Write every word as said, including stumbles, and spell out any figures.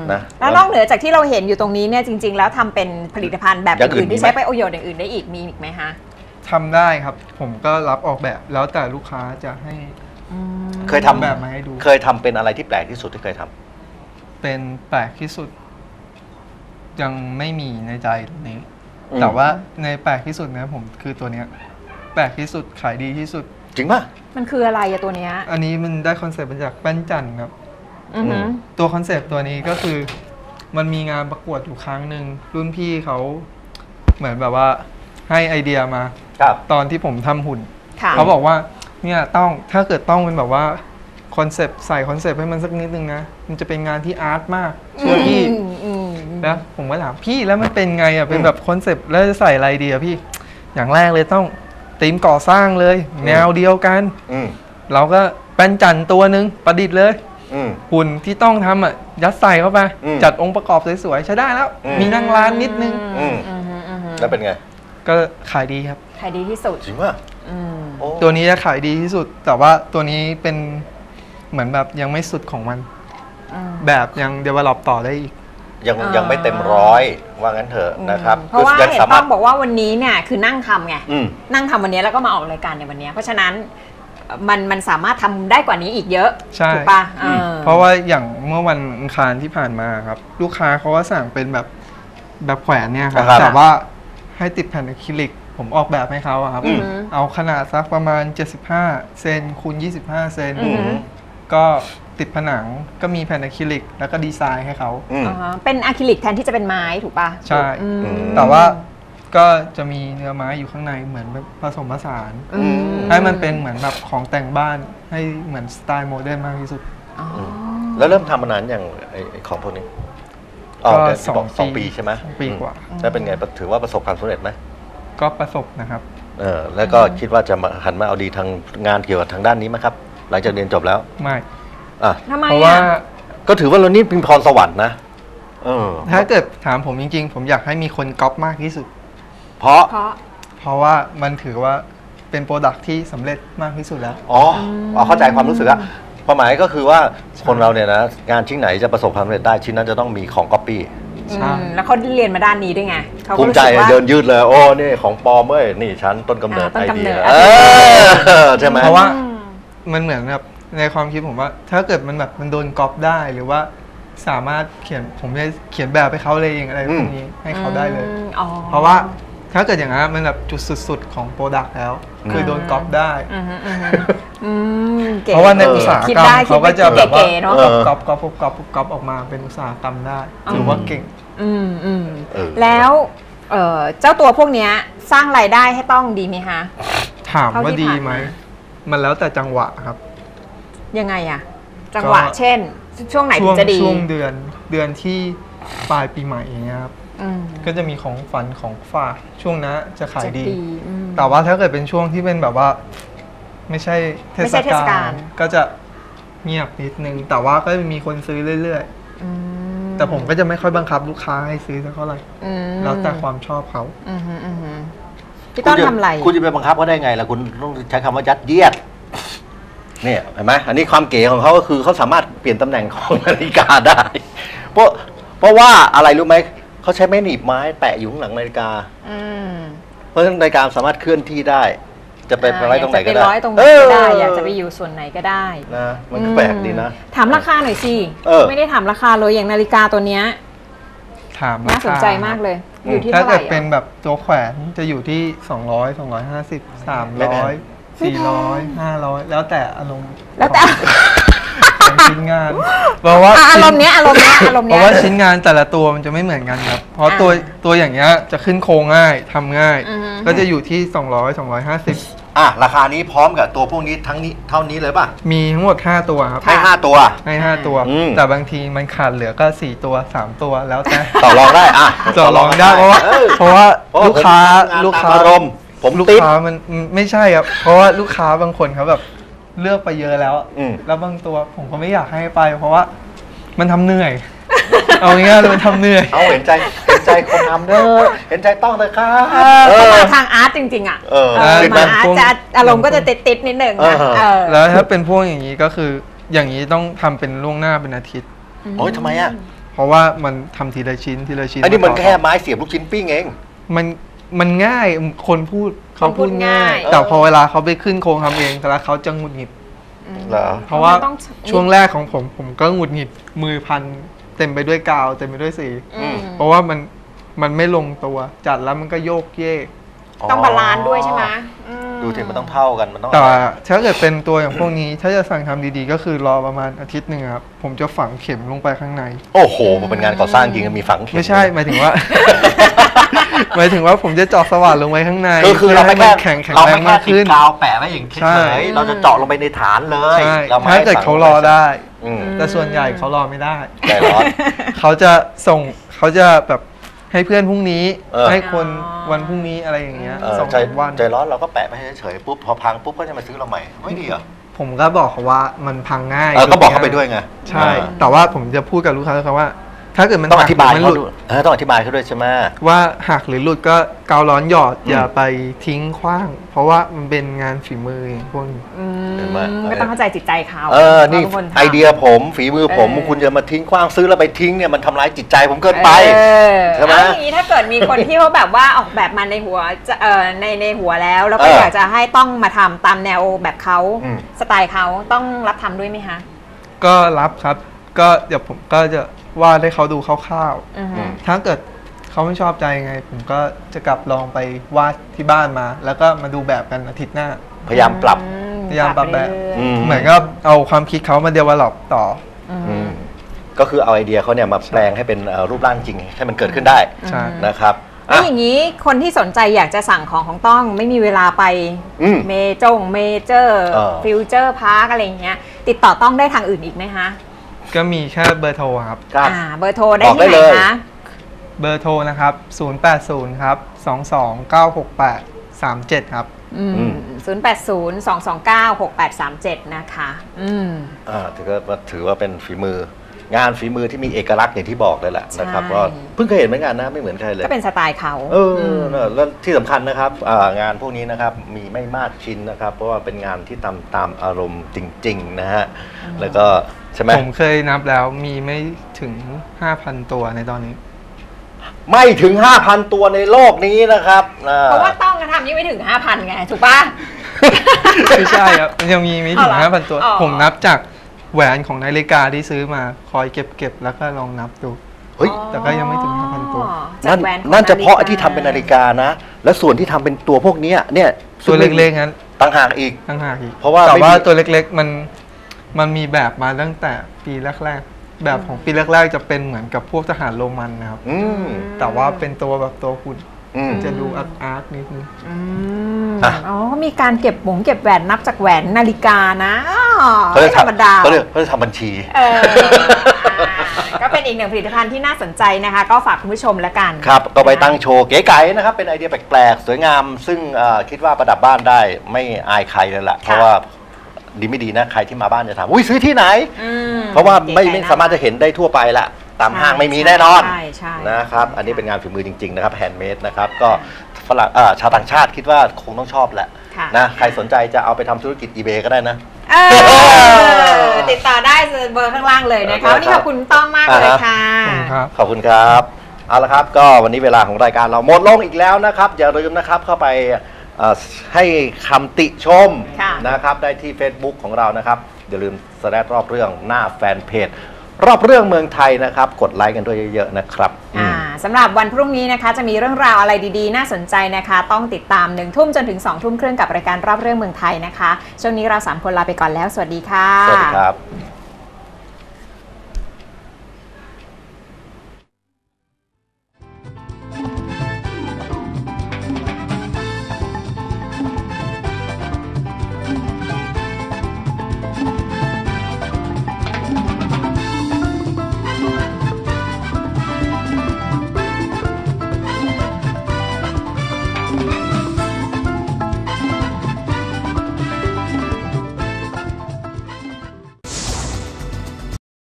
นะแล้วนอกเหนือจากที่เราเห็นอยู่ตรงนี้เนี่ยจริงๆแล้วทำเป็นผลิตภัณฑ์แบบอื่นที่ใช้ประโยชน์อย่างอื่นได้อีกมีอีกไหมคะทำได้ครับผมก็รับออกแบบแล้วแต่ลูกค้าจะให้เคยทำแบบมาให้ดูเคยทำเป็นอะไรที่แปลกที่สุดที่เคยทำเป็นแปลกที่สุดยังไม่มีในใจตรงนี้แต่ว่าในแปลกที่สุดนะผมคือตัวเนี้ยแปลกที่สุดขายดีที่สุดจริงป่ะมันคืออะไรอะตัวเนี้ยอันนี้มันได้คอนเซปต์มาจากแป้นจันทร์ครับตัวคอนเซปต์ตัวนี้ก็คือมันมีงานประกวดอยู่ครั้งหนึ่งรุ่นพี่เขาเหมือนแบบว่าให้ไอเดียมาตอนที่ผมทำหุ่นเขาบอกว่าเนี่ยต้องถ้าเกิดต้องเป็นแบบว่าคอนเซปต์ใส่คอนเซปต์ให้มันสักนิดนึงนะมันจะเป็นงานที่อาร์ตมากเชื่อพี่แล้วผมก็ถามพี่แล้วมันเป็นไงอ่ะเป็นแบบคอนเซปต์แล้วจะใส่อะไรดีอ่ะพี่อย่างแรกเลยต้องธีมก่อสร้างเลยแนวเดียวกันเราก็แป้นจันทร์ตัวหนึ่งประดิษฐ์เลยหุ่นที่ต้องทำอ่ะยัดใส่เข้าไปจัดองค์ประกอบสวยๆใช้ได้แล้วมีนั่งร้านนิดนึงแล้วเป็นไงก็ขายดีครับขายดีที่สุดจริงป่ะตัวนี้จะขายดีที่สุดแต่ว่าตัวนี้เป็นเหมือนแบบยังไม่สุดของมันแบบยัง develop ต่อได้อีกยังยังไม่เต็มร้อยว่างั้นเถอะนะครับเพราะว่าเห็นต้องบอกว่าวันนี้เนี่ยคือนั่งทำไงนั่งทำวันนี้แล้วก็มาออกรายการในวันนี้เพราะฉะนั้นมันมันสามารถทำได้กว่านี้อีกเยอะถูกปะเพราะว่าอย่างเมื่อวันอังคารที่ผ่านมาครับลูกค้าเขาก็สั่งเป็นแบบแบบแขวนเนี่ยครับแต่ว่าให้ติดแผ่นอะคริลิกผมออกแบบให้เขาครับเอาขนาดสักประมาณเจ็ดสิบห้าเซนคูณยี่สิบห้าเซนก็ติดผนังก็มีแผ่นอะคริลิกแล้วก็ดีไซน์ให้เขาเป็นอะคริลิกแทนที่จะเป็นไม้ถูกป่ะใช่แต่ว่าก็จะมีเนื้อไม้อยู่ข้างในเหมือนผสมผสานให้มันเป็นเหมือนแบบของแต่งบ้านให้เหมือนสไตล์โมเดิร์นมากที่สุดแล้วเริ่มทำมานานอย่างไอของพวกนี้ก็สองสองปีใช่ไหมปีกว่าแล้วเป็นไงถือว่าประสบความสำเร็จไหมก็ประสบนะครับเออแล้วก็คิดว่าจะมาหันมาเอาดีทางงานเกี่ยวกับทางด้านนี้ไหมครับหลังจากเรียนจบแล้วไม่อ่ะเพราะว่าก็ถือว่าเรานี่เป็นพรสวรรค์นะเออถ้าเกิดถามผมจริงๆผมอยากให้มีคนก๊อปมากที่สุดเพราะเพราะว่ามันถือว่าเป็นโปรดักที่สำเร็จมากที่สุดแล้วอ๋ออ๋อเข้าใจความรู้สึกอะความหมายก็คือว่าคนเราเนี่ยนะงานชิ้นไหนจะประสบความสำเร็จได้ชิ้นนั้นจะต้องมีของก๊อปปี้แล้วเขาเรียนมาด้านนี้ด้วยไงภูมิใจเดินยืดเลยโอ้นี่ของปลอมเว้ยนี่ชั้นต้นกำเนิดไอเดียใช่ไหมเพราะว่ามันเหมือนแบบในความคิดผมว่าถ้าเกิดมันแบบมันโดนก๊อปได้หรือว่าสามารถเขียนผมจะเขียนแบบให้เขาเลยเองอะไรพวกนี้ให้เขาได้เลยเพราะว่าถ้าเกิดอย่างนั้นมันแบบจุดสุดๆของโปรดักต์แล้วคือโดนก๊อปได้เพราะว่าในอุตสาหกรรมเขาก็จะแบบว่าก๊อปก๊อปก๊อปก๊อปออกมาเป็นอุตสาหกรรมได้ถือว่าเก่งแล้วเจ้าตัวพวกนี้สร้างรายได้ให้ต้องดีไหมคะถามว่าดีไหมมันแล้วแต่จังหวะครับยังไงอะจังหวะเช่นช่วงไหนถึงจะดีช่วงเดือนเดือนที่ปลายปีใหม่อย่างเงี้ยครับก็จะมีของฝันของฝากช่วงนั้นจะขายดีแต่ว่าถ้าเกิดเป็นช่วงที่เป็นแบบว่าไม่ใช่เทศกาลก็จะเงียบนิดนึงแต่ว่าก็มีคนซื้อเรื่อยๆแต่ผมก็จะไม่ค่อยบังคับลูกค้าให้ซื้อสักเท่าไหร่แล้วแต่ความชอบเขาพี่ต้นทำอะไรคุณจะไปบังคับเขาได้ไงล่ะคุณต้องใช้คำว่ายัดเยียดเนี่ยเห็นไหมอันนี้ความเก๋ของเขาก็คือเขาสามารถเปลี่ยนตำแหน่งของนาฬิกาได้เพราะเพราะว่าอะไรรู้ไหมเขาใช้ไม้หนีบไม้แปะอยู่ข้างหลังนาฬิกาเพราะฉะนั้นนาฬิกาสามารถเคลื่อนที่ได้จะไปไว้ตรงไหนก็ได้จะไปร้อยตรงไหนก็ได้อยากจะไปอยู่ส่วนไหนก็ได้นะมันแปลกดีนะถามราคาหน่อยสิไม่ได้ถามราคาเลยอย่างนาฬิกาตัวเนี้ยถามน่าสนใจมากเลยอยู่ที่เท่าไหร่ถ้าเกิดเป็นแบบตัวแขวนจะอยู่ที่สองร้อย สองร้อยห้าสิบ สามร้อยสี่ร้อย ห้าร้อยแล้วแต่อารมณ์แล้วแต่ชิ้นงานเพราะว่าอารมณ์เนี้ยอารมณ์เนี้ยอารมณ์เนี้ยเพราะว่าชิ้นงานแต่ละตัวมันจะไม่เหมือนกันครับเพราะตัวตัวอย่างเงี้ยจะขึ้นโครงง่ายทำง่ายก็จะอยู่ที่สองร้อย สองร้อยห้าสิบอ่ะราคานี้พร้อมกับตัวพวกนี้ทั้งนี้เท่านี้เลยป่ะมีทั้งหมดห้าตัวครับให้ห้าตัวให้ห้าตัวแต่บางทีมันขาดเหลือก็สี่ตัวสามตัวแล้วแต่ต่อรองได้อ่ะต่อรองได้เพราะว่าเพราะว่าลูกค้าลูกค้าอารมณ์ผมลูกค้ามันไม่ใช่ครับเพราะว่าลูกค้าบางคนเขาแบบเลือกไปเยอะแล้วแล้วบางตัวผมก็ไม่อยากให้ไปเพราะว่ามันทำเหนื่อยเอาง่ายๆเลยมันทำเหนื่อยเอาเห็นใจเห็นใจคนทำเด้อเห็นใจต้องเลยครับเขามาทางอาร์ตจริงๆอ่ะมาอาร์ตจะอารมณ์ก็จะติดๆนิดหนึ่งนะแล้วถ้าเป็นพวกอย่างนี้ก็คืออย่างนี้ต้องทำเป็นล่วงหน้าเป็นอาทิตย์โอ้ยทำไมอ่ะเพราะว่ามันทำทีละชิ้นทีละชิ้นอันนี้มันต่แค่ไม้เสียบลูกชิ้นปิ้งเองมันมันง่ายคนพูดเขาคนพูพูดดง่าง่าย ย แต่พอเวลาเขาไปขึ้นโครงทำเองแล้วเขาจะหงุดหงิดเหรอเพราะว่ามันต้องช่วงแรกของผมผมก็หงุดหงิดมือพันเต็มไปด้วยกาวเต็มไปด้วยสีอืมเพราะว่ามันมันไม่ลงตัวจัดแล้วมันก็โยกเยกต้องบาลานซ์ด้วยใช่ไหมอืมดูสิมันต้องเท่ากันมันต้องแต่ถ้าเกิดเป็นตัวอย่างพวกนี้ ถ้าจะสั่งทำดีๆ ก็คือรอประมาณอาทิตย์หนึ่งครับผมจะฝังเข็มลงไปข้างในโอ้โหเป็นงานก่อสร้างจริงมีฝังเข็มไม่ใช่หมายถึงว่า หมายถึงว่าผมจะเจาะสว่านลงไว้ข้างในก็คือเราไม่พื่แค่ให้มันแข็งแข็งเราแรไม่งแค่มากติดขึ้นกาวแปะไว้อย่างเฉใช่ยๆเราจะเจาะลงไปในฐานเลยใช่เราไม่ถ้าเกิดเขารอได้อืมแต่ส่วนใหญ่เขารอไม่ได้ใจร้อนเขาจะส่งเขาจะแบบให้เพื่อนพรุ่งนี้เออให้คนอ๋อวันพรุ่งนี้อะไรอย่างเงี้ยเออสองใจสามวันใจร้อนเราก็แปะไปเฉยๆปุ๊บพอพังปุ๊บก็จะมาซื้อเราใหม่ไม่ดีเหรอผมก็บอกเขาว่ามันพังง่ายเออก็บอกเขาไปด้วยไงใช่เออแต่ว่าผมจะพูดกับลูกค้าเขาว่า ถ้าเกิดมันต้องอหักธิบายหรือมันเขาหลุด้วดยเออต้องอธิบายเขาด้วยใช่ไหมว่าหักหรือหลุดก็กาวร้อนหยอดอืมอย่าไปทิ้งขว้าง เพราะว่ามันเป็นงานฝีมือพวกนี้อืมเห็นไหมก็ต้องเข้าใจจิตใจเขาเออนี่ว่าป็คทำไอเดียผมฝีมือผมเออคุณจะมาทิ้งขว้างซื้อแล้วไปทิ้งเนี่ยมันทำร้ายจิตใจผมเกินไปเออใช่ไหมเอาอย่างนี้ถ้าเกิดมีคนที่เขาแบบว่าออกแบบมาในหัวจะเออในในหัวแล้ว แล้วก็เออออยากจะให้ต้องมาทำตามแนวแบบเขาอืมสไตล์เขาต้องรับทำด้วยไหมคะก็รับครับ ก็เดี๋ยวผมก็จะวาดให้เขาดูคร่าวอือฮึอืมๆ ถ้าเกิดเขาไม่ชอบใจยังไง ผมก็จะกลับลองไปวาดที่บ้านมา แล้วก็มาดูแบบกันอาทิตย์หน้าพยายามปรับอืพยายามปรับแบบเอยๆอืมเหมือนก็เอาความคิดเขามาเดเวลลอปต่ออืมอืมก็คือเอาไอเดียเขาเนี่ยมาแปลงให้เป็นเอ่อรูปร่างจริงให้มันเกิดขึ้นได้ใช่นะครับแล้วอ่ะอย่างนี้คนที่สนใจอยากจะสั่งของของต้องไม่มีเวลาไปอืมเมจงเมเจอร์เออฟิวเจอร์พาร์คอะไรอย่างเงี้ยติดต่อต้องได้ทางอื่นอีกไหมคะก็มีแค่เบอร์โทรครับครับอ่าเบอร์โทรได้บอกได้ที่ไหนเลยคะเบอร์โทรนะครับ ศูนย์ แปด ศูนย์ ครับ สอง สอง เก้า หก แปด สาม เจ็ด ครับอืมอืมศูนย์แปดศูนย์สองสองเก้าหกแปดสามเจ็ดนะคะอืมอ่าถือว่าถือว่าเป็นฝีมือ งานฝีมือที่มีเอกลักษณ์อย่างที่บอกเลยแหละนะครับใช่ก็เพิ่งเคยเห็นเหมือนกันนะไม่เหมือนใครเลยก็เป็นสไตล์เขาเออมเนอะแล้วที่สำคัญนะครับอ่างานพวกนี้นะครับมีไม่มากชิ้นนะครับ เพราะว่าเป็นงานที่ตามตามอารมณ์จริง ๆ นะฮะแล้วก็ใช่ไหมผมเคยนับแล้วมีไม่ถึง ห้าพัน ตัวในตอนนี้ไม่ถึง ห้าพัน ตัวในโลกนี้นะครับอ่เพราะว่าต้องทำนี่ไม่ถึง ห้าพัน ไง ถูกปะไม่ใช่ครับ มันยังมีไม่ถึงเอาเหรอห้าพัน ตัวอ๋อผมนับจากแหวนของนาฬิกาที่ซื้อมาคอยเก็บเก็บแล้วก็ลองนับดูเฮ้ยแต่ก็ยังไม่ถึง ห้าพัน ตัวจากนั่นแหวนของนั่นเฉพาะฬิกที่ทำเป็นนาฬิกานะ แล้วส่วนที่ทำเป็นตัวพวกเนี้ยเนี่ยตัวเล็กๆนั้นต่างหากอีกตั้งหากอีกเพราะว่าแต่ไม่ว่ามีตัวเล็กๆมันมันมีแบบมาตั้งแต่ปีแรกๆ แบบของปีแรกๆ จะเป็นเหมือนกับพวกทหารโรมันนะครับอืมแต่ว่าเป็นตัวแบบตัวหุ่นอืมจะดูอาร์ตอาร์ตนิดนึงอืมอ่ะอ๋อมีการเก็บหมงเก็บแหวนนับจากแหวนนาฬิกานะอ๋อเขาไม่จะธรรมดาทำเขาจะเขาจะทำบัญชีเอออ่าก็เป็นอีกหนึ่งผลิตภัณฑ์ที่น่าสนใจนะคะ ก็ฝากคุณผู้ชมแล้วกันครับก็ไปตั้งโชว์เก๋ไก๋นะครับ เป็นไอเดียแปลกๆ สวยงาม ซึ่งเอ่อคิดว่าประดับบ้านได้ไม่อายใครเลยล่ะ เพราะว่าดีไม่ดีนะ ใครที่มาบ้านจะถามอุ้ยซื้อที่ไหนอืมเพราะว่าไม่เก๋ๆไม่นะสามารถจะเห็นได้ทั่วไปละตามใช่ห้างไม่มีแน่นอนใช่ใช่นะครับ อันนี้เป็นงานฝีมือจริง ๆ นะครับแฮนด์เมดนะครับ ก็ฝรั่งเอ่อชาวต่างชาติคิดว่าคงต้องชอบแหละค่ะนะใครสนใจจะเอาไปทำธุรกิจ eBay ก็ได้นะเออติดต่อได้เบอร์ข้างล่างเลยนะคะเออวันนี้ขอบคุณต้องมากเลยค่ะขอบคุณครับขอบคุณครับ เอาละครับ ก็วันนี้เวลาของรายการเราหมดลงอีกแล้วนะครับ อย่าลืมนะครับเข้าไปเอ่อให้คำติชมค่ะนะครับ ได้ที่ Facebook ของเรานะครับ อย่าลืมแสดงรอบเรื่องหน้าแฟนเพจรอบเรื่องเมืองไทยนะครับ กดไลค์กันด้วยเยอะๆนะครับอือ่าม สำหรับวันพรุ่งนี้นะคะ จะมีเรื่องราวอะไรดีๆ น่าสนใจนะคะ ต้องติดตามหนึ่งทุ่มจนถึงสองทุ่มครึ่งกับรายการรอบเรื่องเมืองไทยนะคะช่วงนี้เราสามคนลาไปก่อนแล้ว สวัสดีค่ะสวัสดีครับ